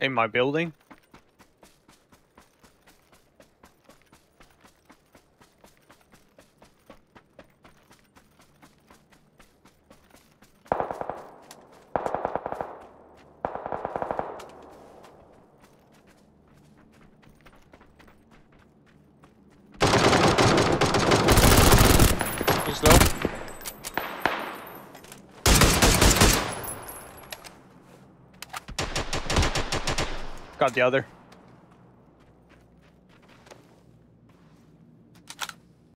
In my building. He's low. Got the other.